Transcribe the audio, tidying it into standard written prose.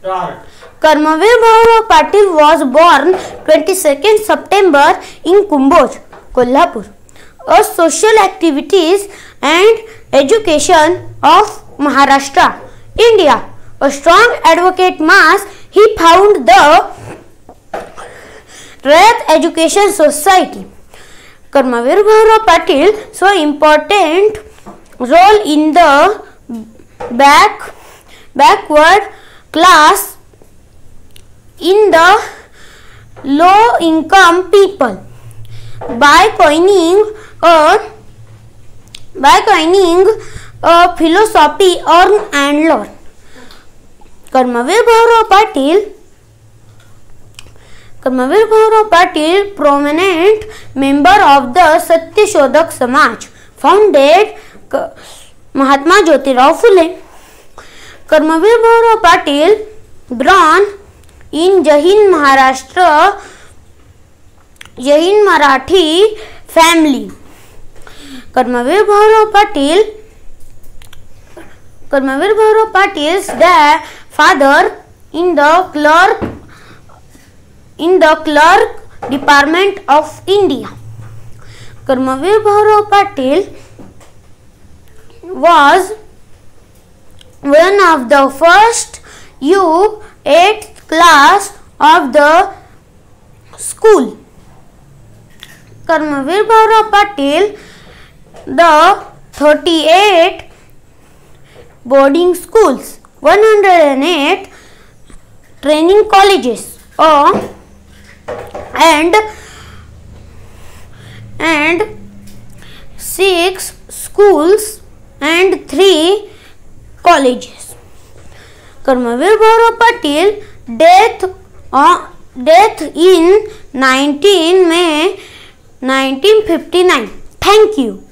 Karmavir Bhaurao Patil was born 22nd September in Kumbhoj, Kolhapur. A social activities and education of Maharashtra, India. A strong advocate mass, he founded the Rayat Education Society. Karmavir Bhaurao Patil so important role in the backward class in the low income people by coining a philosophy and law. Karmavir Bhaurao Patil, prominent member of the Satyashodhak Samaj, founded Mahatma Jyotirao Phule. Karmavir Bhaurao Patil born in Jain Marathi family. Karmavir Bhaurao Patil's father in the clerk department of India. Karmavir Bhaurao Patil was one of the first U8th class of the school. Karmavir Bhaurao Patil the 38 boarding schools, 108 training colleges and 6 schools and 3 colleges. Karmavir Bhaurao Patil death in 19 May 1959. Thank you.